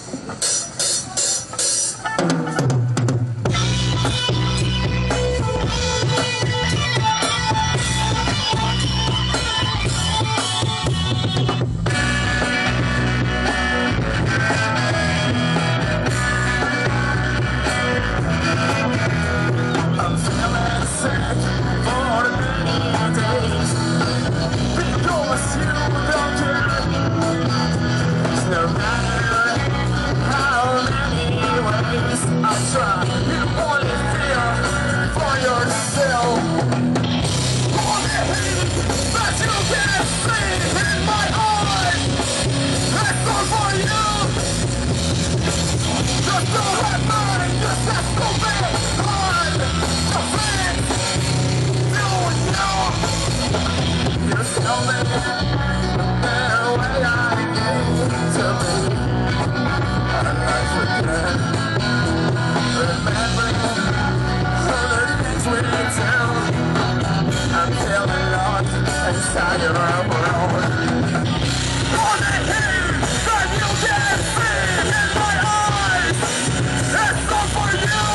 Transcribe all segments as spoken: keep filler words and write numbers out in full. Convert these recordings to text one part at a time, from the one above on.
Inside your own world. Only here that you can see in my eyes. It's not for you.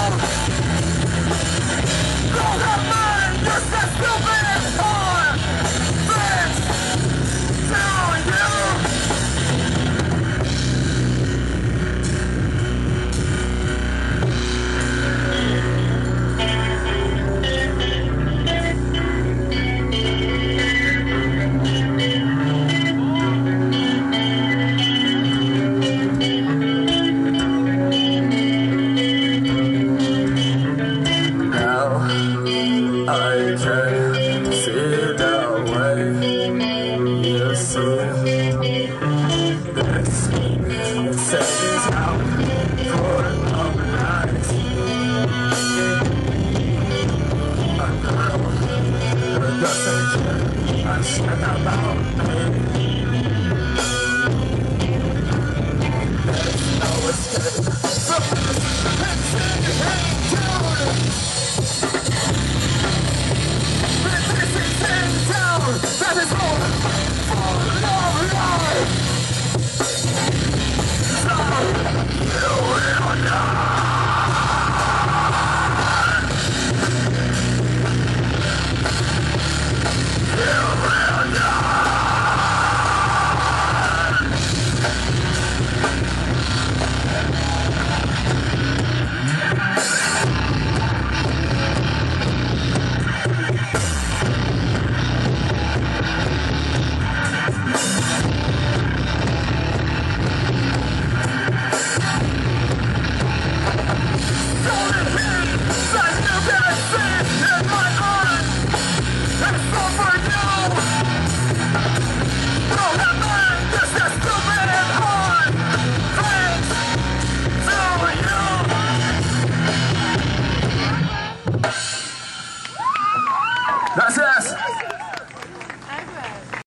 Don't have mine. You're so stupid. Or things to you. I can see the way you see this. It says out for a night. A girl who doesn't care a shit about me.